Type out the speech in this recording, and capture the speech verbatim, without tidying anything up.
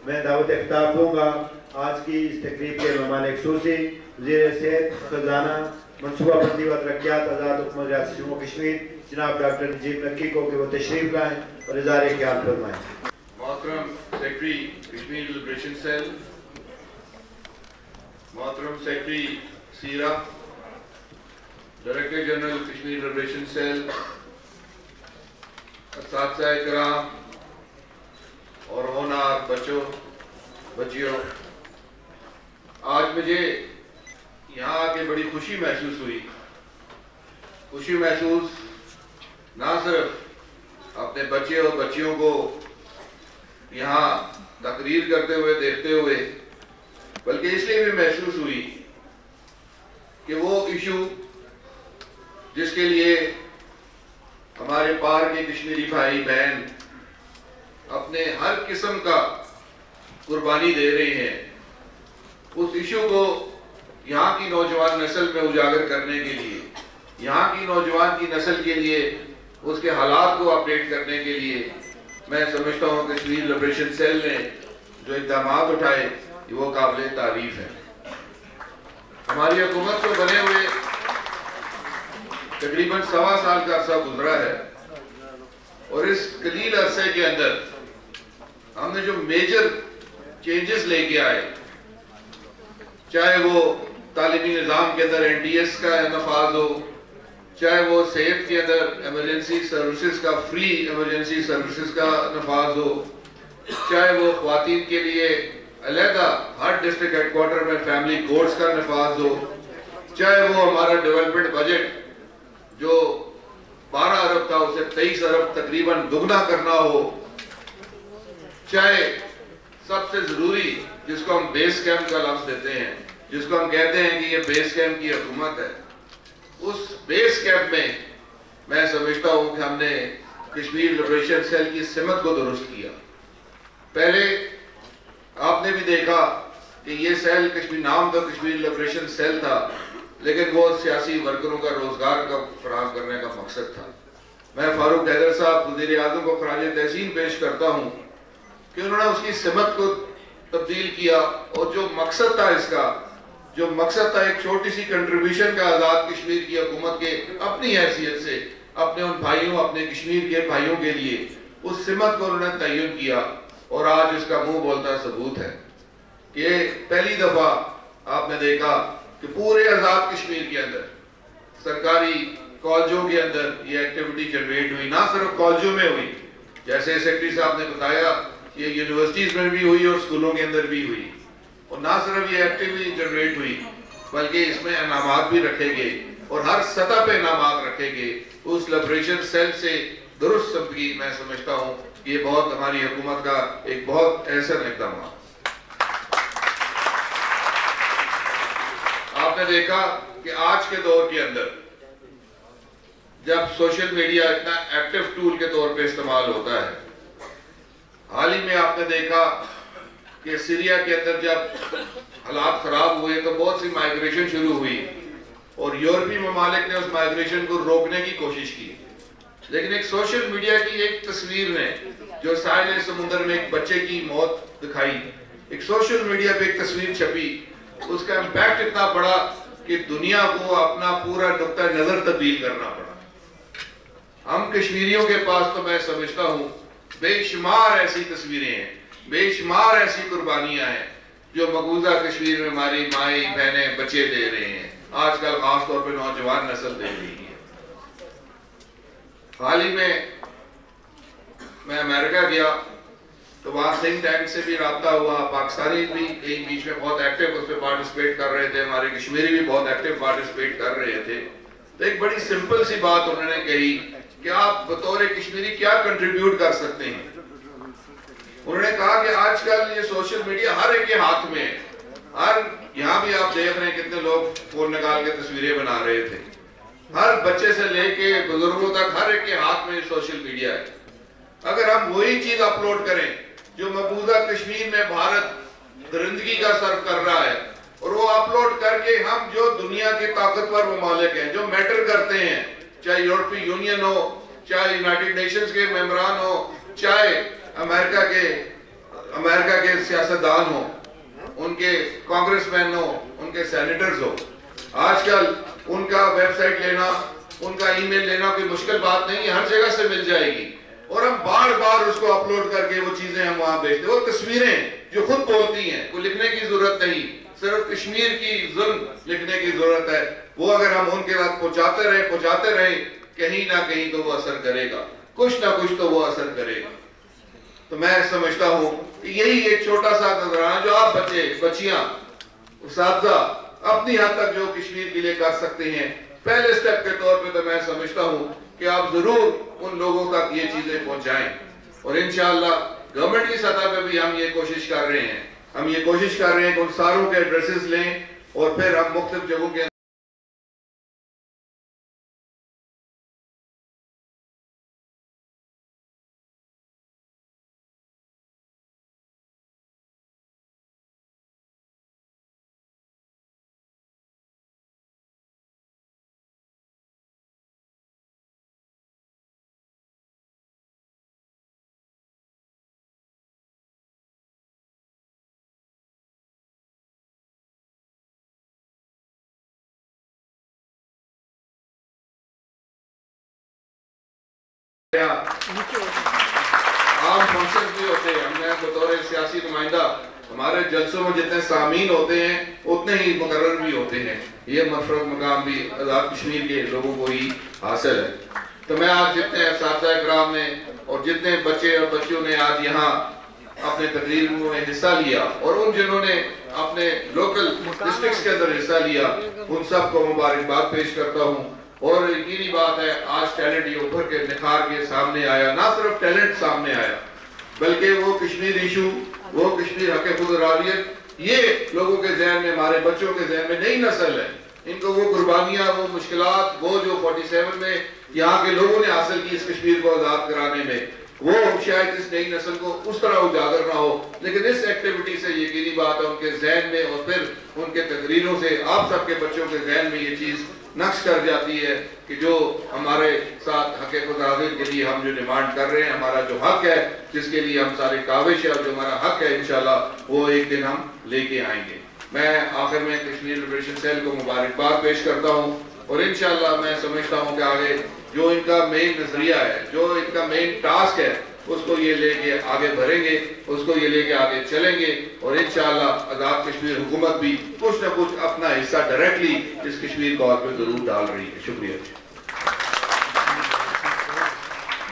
میں دعوت خطاب دوں گا آج کی اس تقریب کے مہمان خصوصی وزیر صحت خزانہ منصوبہ بندی و ترقیات آزاد حکومت ریاست جموں کشمیر جناب ڈاکٹر نجیب نقی کو کہ وہ تشریف لائیں اور اظہار خیال فرمائیں۔ محترم سیکرٹری کشمیر لبریشن سیل، محترم سیکرٹری سیرا، director general Kashmir liberation cell, اساتذہ کرام اور ہونہار بچوں بچیوں، آج مجھے یہاں آ کے بڑی خوشی محسوس ہوئی۔ خوشی محسوس نہ صرف اپنے بچے اور بچیوں کو یہاں تقریر کرتے ہوئے دیکھتے ہوئے، بلکہ اس لیے بھی محسوس ہوئی کہ وہ ایشو جس کے لیے ہمارے پار کے کشمیری بھائی بہن اپنے ہر قسم کا قربانی دے رہے ہیں، اس ایشو کو یہاں کی نوجوان نسل میں اجاگر کرنے کے لیے، یہاں کی نوجوان کی نسل کے لیے اس کے حالات کو اپڈیٹ کرنے کے لیے میں سمجھتا ہوں کہ کشمیر لبریشن سیل نے جو اقدامات اٹھائے وہ قابل تعریف ہے۔ ہماری حکومت کو بنے ہوئے تقریباً سوا سال کا عرصہ گزرا ہے، اور اس قلیل عرصے کے اندر ہم نے جو میجر چینجز لے کے آئے، چاہے وہ تعلیمی نظام کے اندر این ڈی ایس کا نفاذ ہو، چاہے وہ صحت کے اندر ایمرجنسی سروسز کا فری ایمرجنسی سروسز کا نفاذ ہو، چاہے وہ خواتین کے لیے علیحدہ ہر ڈسٹرکٹ ہیڈ کوارٹر میں فیملی کورٹس کا نفاذ ہو، چاہے وہ ہمارا ڈیولپمنٹ بجٹ جو بارہ ارب تھا اسے تیئیس ارب تقریباً دگنا کرنا ہو، چاہے سب سے ضروری جس کو ہم بیس کیمپ کا لفظ دیتے ہیں، جس کو ہم کہتے ہیں کہ یہ بیس کیمپ کی حکومت ہے، اس بیس کیمپ میں میں سمجھتا ہوں کہ ہم نے کشمیر لبریشن سیل کی سمت کو درست کیا۔ پہلے آپ نے بھی دیکھا کہ یہ سیل کشمیر نام تو کشمیر لبریشن سیل تھا، لیکن وہ سیاسی ورکروں کا روزگار کا فراہم کرنے کا مقصد تھا۔ میں فاروق حیدر صاحب وزیر اعظم کو خراج تحسین پیش کرتا ہوں کہ انہوں نے اس کی سمت کو تبدیل کیا، اور جو مقصد تھا اس کا جو مقصد تھا ایک چھوٹی سی کنٹریبیوشن کا آزاد کشمیر کی حکومت کے اپنی حیثیت سے اپنے ان بھائیوں اپنے کشمیر کے بھائیوں کے لیے اس سمت کو انہوں نے تعین کیا، اور آج اس کا منہ بولتا ثبوت ہے کہ پہلی دفعہ آپ نے دیکھا کہ پورے آزاد کشمیر کے اندر سرکاری کالجوں کے اندر یہ ایکٹیویٹی جنریٹ ہوئی، نہ صرف کالجوں میں ہوئی، جیسے سیکرٹری صاحب نے بتایا یہ یونیورسٹیز میں بھی ہوئی اور اسکولوں کے اندر بھی ہوئی، اور نہ صرف یہ ایکٹیویٹی جنریٹ ہوئی بلکہ اس میں انعامات بھی رکھے گئے، اور ہر سطح پہ انعامات رکھے گئے۔ اس لبریشن سیل سے درست سمجھی میں سمجھتا ہوں کہ یہ بہت ہماری حکومت کا ایک بہت احسن اقدام ہے۔ آپ نے دیکھا کہ آج کے دور کے اندر جب سوشل میڈیا اتنا ایکٹیو ٹول کے طور پہ استعمال ہوتا ہے، حال ہی میں آپ نے دیکھا کہ سیریا کے اندر جب حالات خراب ہوئے تو بہت سی مائیگریشن شروع ہوئی، اور یورپی ممالک نے اس مائیگریشن کو روکنے کی کوشش کی، لیکن ایک سوشل میڈیا کی ایک تصویر نے جو ساحل سمندر میں ایک بچے کی موت دکھائی، ایک سوشل میڈیا پہ ایک تصویر چھپی، اس کا امپیکٹ اتنا بڑا کہ دنیا کو اپنا پورا نقطہ نظر تبدیل کرنا پڑا۔ ہم کشمیریوں کے پاس تو میں سمجھتا ہوں بے شمار ایسی تصویریں ہیں، بے شمار ایسی قربانیاں ہیں جو مقبوضہ کشمیر میں ہماری مائیں بہنیں بچے دے رہے ہیں، آج کل خاص طور پہ نوجوان نسل دے رہی ہے۔ حال ہی میں میں امریکہ گیا تو وہاں تھنک ٹینک سے بھی رابطہ ہوا، پاکستانی بھی کئی بیچ میں بہت ایکٹیو اس پہ پارٹیسپیٹ کر رہے تھے، ہمارے کشمیری بھی بہت ایکٹیو پارٹیسپیٹ کر رہے تھے، تو ایک بڑی سمپل سی بات انہوں نے کہی کہ آپ بطور کشمیری کیا کنٹریبیوٹ کر سکتے ہیں۔ انہوں نے کہا کہ آج کل یہ سوشل میڈیا ہر ایک کے ہاتھ میں ہے، ہر یہاں بھی آپ دیکھ رہے ہیں کتنے لوگ فون نکال کے تصویریں بنا رہے تھے، ہر بچے سے لے کے بزرگوں تک ہر ایک کے ہاتھ میں سوشل میڈیا ہے۔ اگر ہم وہی چیز اپلوڈ کریں جو مقبوضہ کشمیر میں بھارت درندگی کا سرو کر رہا ہے، اور وہ اپلوڈ کر کے ہم جو دنیا کے طاقتور ممالک ہیں جو میٹر کرتے ہیں، چاہے یورپی یونین ہو، چاہے یونائٹڈ نیشنز کے ممبران ہو، چاہے امریکہ کے امریکہ کے سیاستدان ہوں، ان کے کانگریس مین ہوں، ان کے سینیٹرز ہوں، آج کل ان کا ویب سائٹ لینا، ان کا ای میل لینا کوئی مشکل بات نہیں ہے، ہر جگہ سے مل جائے گی، اور ہم بار بار اس کو اپلوڈ کر کے وہ چیزیں ہم وہاں بھیجتے ہیں، اور تصویریں جو خود بولتی ہیں، کوئی لکھنے کی ضرورت نہیں، صرف کشمیر کی ظلم لکھنے کی ضرورت ہے، وہ اگر ہم ان کے ساتھ پہنچاتے رہیں پہنچاتے رہیں کہیں نہ کہیں تو وہ اثر کرے گا، کچھ نہ کچھ تو وہ اثر کرے گا۔ تو میں سمجھتا ہوں کہ یہی ایک چھوٹا سا نظرانہ جو آپ بچے بچیاں اساتذہ اپنی حد تک جو کشمیر کے لیے کر سکتے ہیں، پہلے سٹیپ کے طور پہ تو میں سمجھتا ہوں کہ آپ ضرور ان لوگوں تک یہ چیزیں پہنچائیں، اور انشاءاللہ گورنمنٹ کی سطح پہ بھی ہم یہ کوشش کر رہے ہیں ہم یہ کوشش کر رہے ہیں کہ ان ساروں کے ایڈریسز لیں اور پھر ہم مختلف جگہوں کے عام فنکشن بھی ہوتے ہیں۔ ہم نے بطور سیاسی نمائندہ ہمارے جلسوں میں جتنے سامعین ہوتے ہیں اتنے ہی مقرر بھی ہوتے ہیں، یہ مفرد مقام بھی آزاد کشمیر کے لوگوں کو ہی حاصل ہے۔ تو میں آج جتنے اساتذہ کرام نے اور جتنے بچے اور بچیوں نے آج یہاں اپنے تقریروں میں حصہ لیا، اور ان جنہوں نے اپنے لوکل ڈسٹرکٹس کے اندر حصہ لیا، ان سب کو مبارکباد پیش کرتا ہوں۔ اور یقینی بات ہے آج ٹیلنٹ یہ ابھر کے نکھار کے سامنے آیا، نہ صرف ٹیلنٹ سامنے آیا بلکہ وہ کشمیر ایشو، وہ کشمیر حق خود ارادیت، یہ لوگوں کے ذہن میں، ہمارے بچوں کے ذہن میں نئی نسل ہے، ان کو وہ قربانیاں، وہ مشکلات، وہ جو فورٹی سیون میں یہاں کے لوگوں نے حاصل کی اس کشمیر کو آزاد کرانے میں، وہ شاید اس نئی نسل کو اس طرح اجاگر نہ ہو، لیکن اس ایکٹیویٹی سے یقینی بات ہے ان کے ذہن میں اور پھر ان کے تقریروں سے آپ سب کے بچوں کے ذہن میں یہ چیز نقش کر جاتی ہے کہ جو ہمارے ساتھ حق خود ارادیت کے لیے ہم جو ڈیمانڈ کر رہے ہیں، ہمارا جو حق ہے، جس کے لیے ہم سارے کاوش ہے اور جو ہمارا حق ہے، انشاءاللہ وہ ایک دن ہم لے کے آئیں گے۔ میں آخر میں کشمیر لبریشن سیل کو مبارکباد پیش کرتا ہوں، اور انشاءاللہ میں سمجھتا ہوں کہ آگے جو ان کا مین نظریہ ہے، جو ان کا مین ٹاسک ہے، اس کو یہ لے کے آگے بڑھیں گے، اس کو یہ لے کے آگے چلیں گے، اور انشاءاللہ آزاد کشمیر حکومت بھی کچھ نہ کچھ اپنا حصہ ڈائریکٹلی اس کشمیر کو اور پہ ضرور ڈال رہی ہے۔ شکریہ۔